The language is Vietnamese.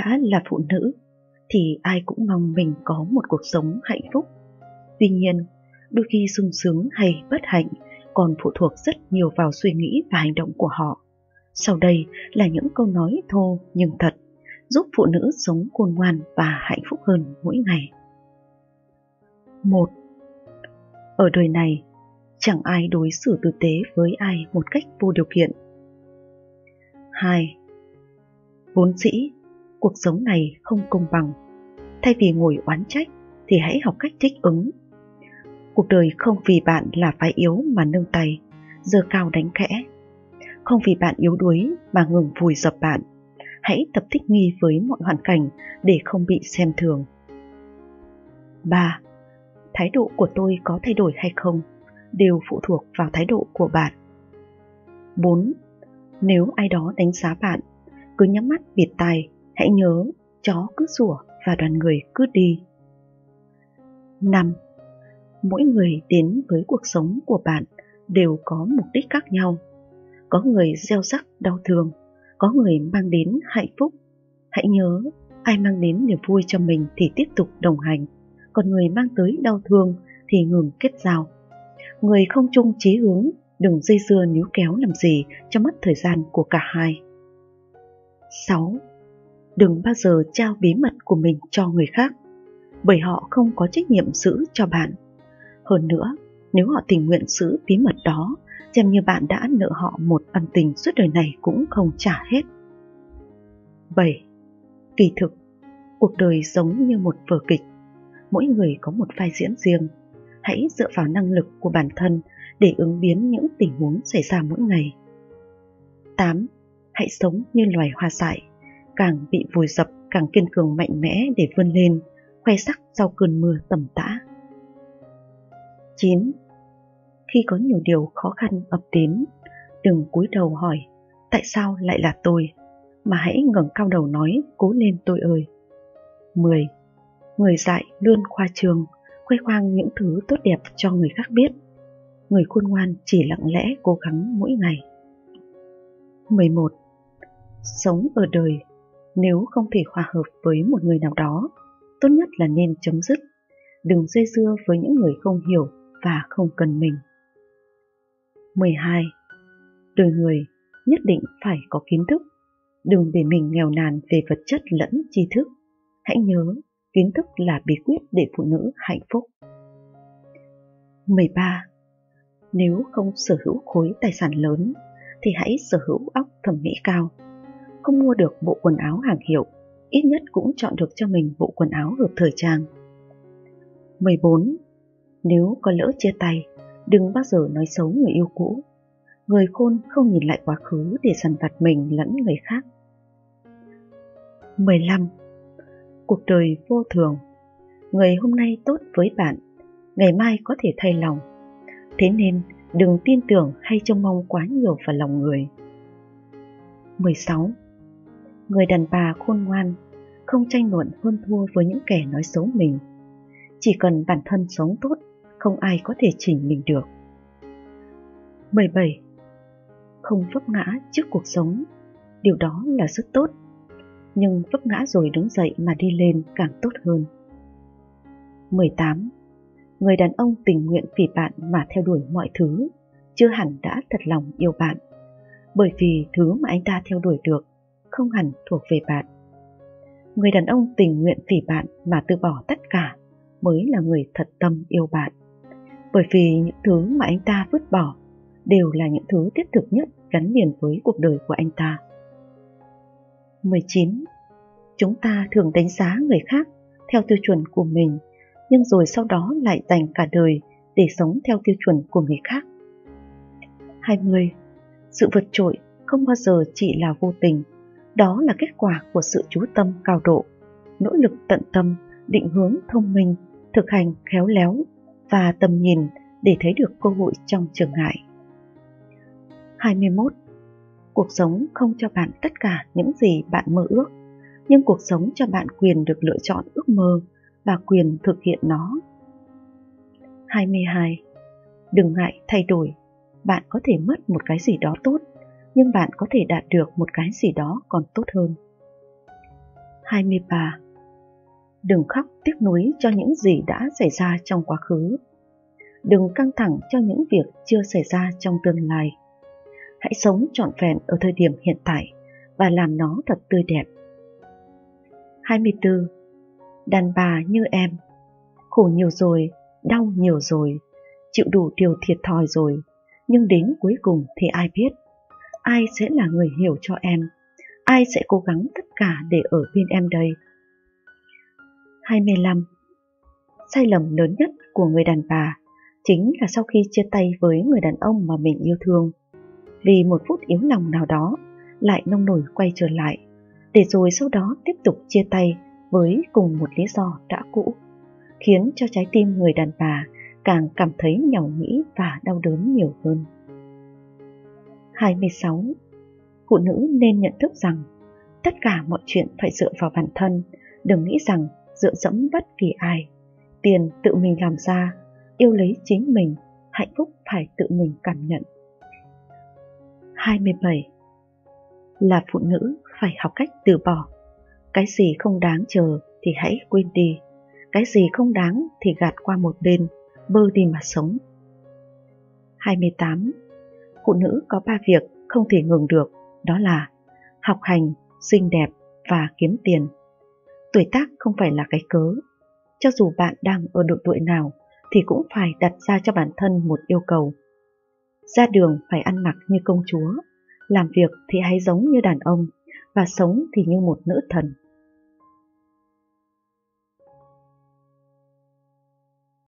Đã là phụ nữ thì ai cũng mong mình có một cuộc sống hạnh phúc. Tuy nhiên, đôi khi sung sướng hay bất hạnh còn phụ thuộc rất nhiều vào suy nghĩ và hành động của họ. Sau đây là những câu nói thô nhưng thật, giúp phụ nữ sống khôn ngoan và hạnh phúc hơn mỗi ngày. 1. Ở đời này, chẳng ai đối xử tử tế với ai một cách vô điều kiện. 2. Vốn dĩ, cuộc sống này không công bằng. Thay vì ngồi oán trách thì hãy học cách thích ứng. Cuộc đời không vì bạn là phái yếu mà nâng tay, giơ cao đánh khẽ. Không vì bạn yếu đuối mà ngừng vùi dập bạn. Hãy tập thích nghi với mọi hoàn cảnh để không bị xem thường. 3. Thái độ của tôi có thay đổi hay không đều phụ thuộc vào thái độ của bạn. 4. Nếu ai đó đánh giá bạn, cứ nhắm mắt bịt tai, hãy nhớ chó cứ sủa và đoàn người cứ đi. 5. Mỗi người đến với cuộc sống của bạn đều có mục đích khác nhau. Có người gieo rắc đau thương, có người mang đến hạnh phúc. Hãy nhớ, ai mang đến niềm vui cho mình thì tiếp tục đồng hành, còn người mang tới đau thương thì ngừng kết giao. Người không chung chí hướng, đừng dây dưa níu kéo làm gì cho mất thời gian của cả hai. 6. Đừng bao giờ trao bí mật của mình cho người khác, bởi họ không có trách nhiệm giữ cho bạn. Hơn nữa, nếu họ tình nguyện giữ bí mật đó, xem như bạn đã nợ họ một ân tình suốt đời này cũng không trả hết. 7. Kỳ thực, cuộc đời giống như một vở kịch, mỗi người có một vai diễn riêng. Hãy dựa vào năng lực của bản thân để ứng biến những tình huống xảy ra mỗi ngày. 8. Hãy sống như loài hoa dại, càng bị vùi dập càng kiên cường mạnh mẽ để vươn lên, khoe sắc sau cơn mưa tầm tã. 9. Khi có nhiều điều khó khăn ập đến, đừng cúi đầu hỏi tại sao lại là tôi, mà hãy ngẩng cao đầu nói cố lên tôi ơi. 10. Người dại luôn khoa trương, khoe khoang những thứ tốt đẹp cho người khác biết. Người khôn ngoan chỉ lặng lẽ cố gắng mỗi ngày. 11. Sống ở đời, nếu không thể hòa hợp với một người nào đó, tốt nhất là nên chấm dứt. Đừng dây dưa với những người không hiểu và không cần mình. 12. Đời người nhất định phải có kiến thức. Đừng để mình nghèo nàn về vật chất lẫn tri thức. Hãy nhớ, kiến thức là bí quyết để phụ nữ hạnh phúc. 13. Nếu không sở hữu khối tài sản lớn, thì hãy sở hữu óc thẩm mỹ cao. Không mua được bộ quần áo hàng hiệu, ít nhất cũng chọn được cho mình bộ quần áo hợp thời trang. 14. Nếu có lỡ chia tay, đừng bao giờ nói xấu người yêu cũ. Người khôn không nhìn lại quá khứ để dằn vặt mình lẫn người khác. 15. Cuộc đời vô thường. Người hôm nay tốt với bạn, ngày mai có thể thay lòng. Thế nên đừng tin tưởng hay trông mong quá nhiều vào lòng người. 16. Người đàn bà khôn ngoan, không tranh luận hơn thua với những kẻ nói xấu mình. Chỉ cần bản thân sống tốt, không ai có thể chỉnh mình được. 17. Không vấp ngã trước cuộc sống, điều đó là rất tốt. Nhưng vấp ngã rồi đứng dậy mà đi lên càng tốt hơn. 18. Người đàn ông tình nguyện vì bạn mà theo đuổi mọi thứ, chưa hẳn đã thật lòng yêu bạn, bởi vì thứ mà anh ta theo đuổi được không hẳn thuộc về bạn. Người đàn ông tình nguyện vì bạn mà từ bỏ tất cả mới là người thật tâm yêu bạn, bởi vì những thứ mà anh ta vứt bỏ đều là những thứ thiết thực nhất gắn liền với cuộc đời của anh ta. 19. Chúng ta thường đánh giá người khác theo tiêu chuẩn của mình, nhưng rồi sau đó lại dành cả đời để sống theo tiêu chuẩn của người khác. 20. Sự vượt trội không bao giờ chỉ là vô tình, đó là kết quả của sự chú tâm cao độ, nỗ lực tận tâm, định hướng thông minh, thực hành khéo léo và tầm nhìn để thấy được cơ hội trong trở ngại. 21. Cuộc sống không cho bạn tất cả những gì bạn mơ ước, nhưng cuộc sống cho bạn quyền được lựa chọn ước mơ và quyền thực hiện nó. 22. Đừng ngại thay đổi, bạn có thể mất một cái gì đó tốt, nhưng bạn có thể đạt được một cái gì đó còn tốt hơn. 23. Đừng khóc tiếc nuối cho những gì đã xảy ra trong quá khứ. Đừng căng thẳng cho những việc chưa xảy ra trong tương lai. Hãy sống trọn vẹn ở thời điểm hiện tại và làm nó thật tươi đẹp. 24. Đàn bà như em, khổ nhiều rồi, đau nhiều rồi, chịu đủ điều thiệt thòi rồi, nhưng đến cuối cùng thì ai biết, ai sẽ là người hiểu cho em, ai sẽ cố gắng tất cả để ở bên em đây. 25. Sai lầm lớn nhất của người đàn bà chính là sau khi chia tay với người đàn ông mà mình yêu thương, vì một phút yếu lòng nào đó lại nông nổi quay trở lại, để rồi sau đó tiếp tục chia tay với cùng một lý do đã cũ, khiến cho trái tim người đàn bà càng cảm thấy nhàu nhĩ và đau đớn nhiều hơn. 26. Phụ nữ nên nhận thức rằng tất cả mọi chuyện phải dựa vào bản thân, đừng nghĩ rằng dựa dẫm bất kỳ ai. Tiền tự mình làm ra, yêu lấy chính mình, hạnh phúc phải tự mình cảm nhận. 27. Là phụ nữ phải học cách từ bỏ. Cái gì không đáng chờ thì hãy quên đi, cái gì không đáng thì gạt qua một bên, bơ đi mà sống. 28. Phụ nữ có 3 việc không thể ngừng được, đó là học hành, xinh đẹp và kiếm tiền. Tuổi tác không phải là cái cớ. Cho dù bạn đang ở độ tuổi nào thì cũng phải đặt ra cho bản thân một yêu cầu. Ra đường phải ăn mặc như công chúa, làm việc thì hãy giống như đàn ông, và sống thì như một nữ thần.